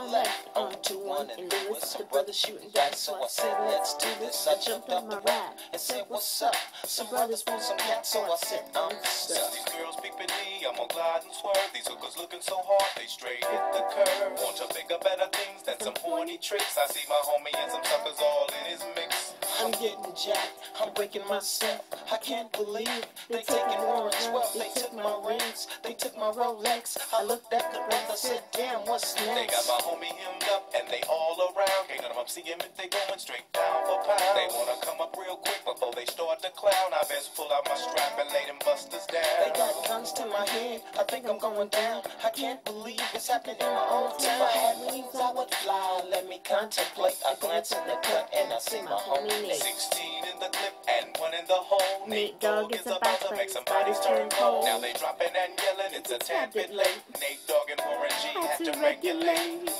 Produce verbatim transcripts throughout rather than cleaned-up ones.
left onto one and Lewis, the brothers shooting dice. So I said, let's do this. I jumped off my ride and said, what's up? Some brothers want some cats, so I said, I'm stuck. These girls peeping me, I'm gonna glide and swerve. These hookers looking so hard, they straight hit the curve. Want to bigger, better things than some horny tricks. I see my homie and some suckers all in his mix. I'm getting jacked, I'm breaking myself. I can't believe they taking orange wealth. They took my rings, they took my Rolex. I looked at the brother, said, damn, what's next? They got my homie hemmed up and they all around. Can't none of them see him if they going straight down for pound. They wanna come up real quick before they start to clown. I best pull out my strap and lay them busters down. They got guns to my head, I think I'm going down. I can't believe it's happening in my own town. If I had wings, I would fly, let me contemplate. I glance in the cut and I see my homie Nate. Sixteen in the clip and one in the hole. Nate Dogg is about to make some bodies turn cold. Now they dropping and yelling, it's a tad bit late. Nate Dogg and Warren G had to regulate.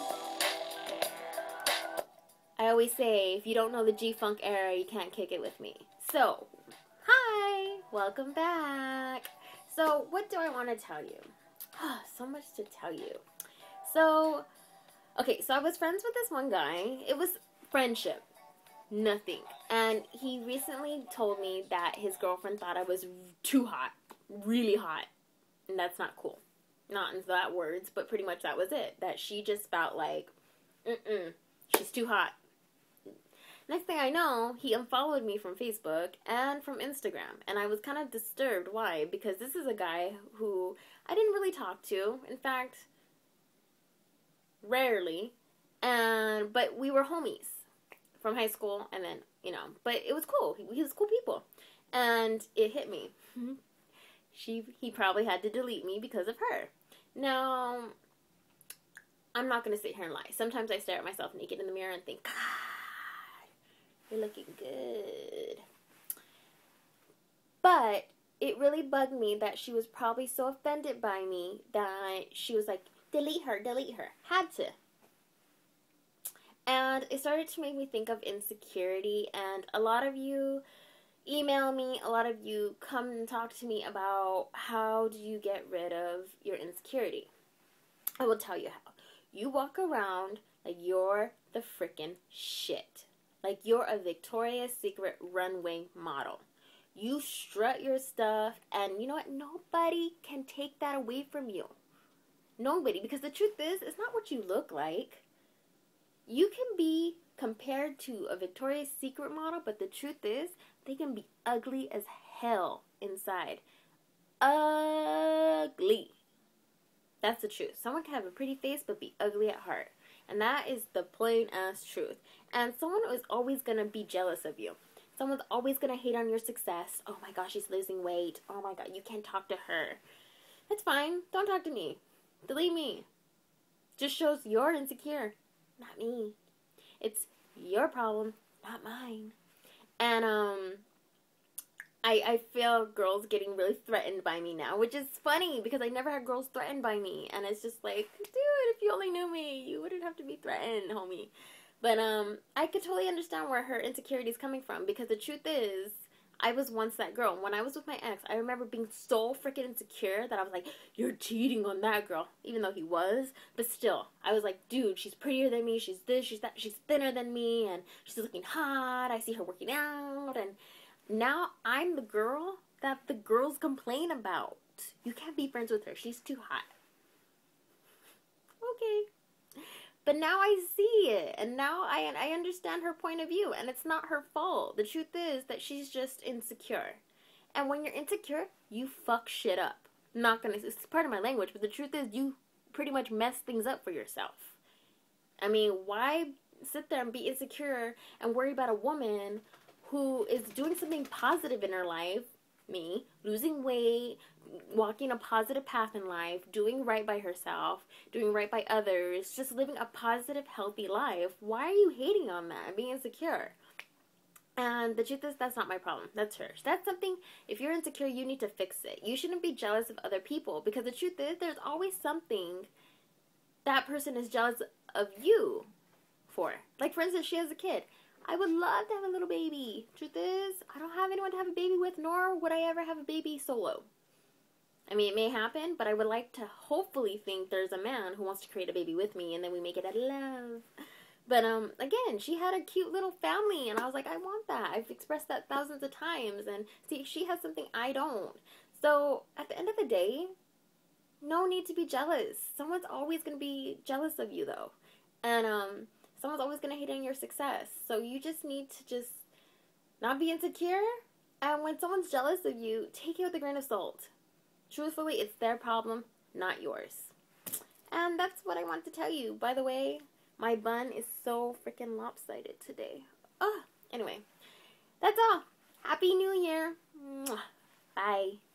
I always say, if you don't know the G-Funk era, you can't kick it with me. So, hi! Welcome back! So, what do I want to tell you? So much to tell you. So, okay, so I was friends with this one guy. It was friendship. Nothing. And he recently told me that his girlfriend thought I was too hot. Really hot. And that's not cool. Not in that words, but pretty much that was it. That she just felt like, mm-mm, she's too hot. Next thing I know, he unfollowed me from Facebook and from Instagram. And I was kind of disturbed. Why? Because this is a guy who I didn't really talk to. In fact, rarely. And but we were homies from high school. And then, you know, but it was cool. He, he was cool people. And it hit me. she He probably had to delete me because of her. Now, I'm not going to sit here and lie. Sometimes I stare at myself naked in the mirror and think, God, you're looking good. But it really bugged me that she was probably so offended by me that she was like, delete her, delete her. Had to. And it started to make me think of insecurity. And a lot of you email me, a lot of you come and talk to me about how do you get rid of your insecurity. I will tell you how. You walk around like you're the freaking shit. Like you're a Victoria's Secret runway model. You strut your stuff, and you know what? Nobody can take that away from you. Nobody. Because the truth is, it's not what you look like. You can be compared to a Victoria's Secret model, but the truth is, they can be ugly as hell inside. Ugly. That's the truth. Someone can have a pretty face, but be ugly at heart. And that is the plain ass truth. And someone is always going to be jealous of you. Someone's always going to hate on your success. Oh my gosh, she's losing weight. Oh my god, you can't talk to her. That's fine. Don't talk to me. Delete me. Just shows you're insecure. Not me. It's your problem, not mine. And, um, I, I feel girls getting really threatened by me now, which is funny because I never had girls threatened by me. And it's just like, dude, if you only knew me, you wouldn't have to be threatened, homie. But um, I could totally understand where her insecurity is coming from because the truth is, I was once that girl. When I was with my ex, I remember being so freaking insecure that I was like, you're cheating on that girl. Even though he was. But still, I was like, dude, she's prettier than me. She's this, she's that. She's thinner than me. And she's looking hot. I see her working out. And now I'm the girl that the girls complain about. You can't be friends with her. She's too hot. Okay. But now I see it, and now I I understand her point of view, and it's not her fault. The truth is that she's just insecure. And when you're insecure, you fuck shit up. I'm not gonna, it's part of my language, but the truth is you pretty much mess things up for yourself. I mean, why sit there and be insecure and worry about a woman who is doing something positive in her life, me, losing weight, walking a positive path in life, doing right by herself, doing right by others, just living a positive, healthy life. Why are you hating on that and being insecure? And the truth is, that's not my problem. That's hers. That's something, if you're insecure, you need to fix it. You shouldn't be jealous of other people because the truth is, there's always something that person is jealous of you for. Like, for instance, she has a kid. I would love to have a little baby. Truth is, I don't have anyone to have a baby with, nor would I ever have a baby solo. I mean, it may happen, but I would like to hopefully think there's a man who wants to create a baby with me, and then we make it out of love. But, um, again, she had a cute little family, and I was like, I want that. I've expressed that thousands of times, and see, she has something I don't. So, at the end of the day, no need to be jealous. Someone's always going to be jealous of you, though. And, um, someone's always going to hate on your success. So, you just need to just not be insecure. And when someone's jealous of you, take it with a grain of salt. Truthfully, it's their problem, not yours. And that's what I want to tell you. By the way, my bun is so freaking lopsided today. Oh, anyway, that's all. Happy New Year. Bye.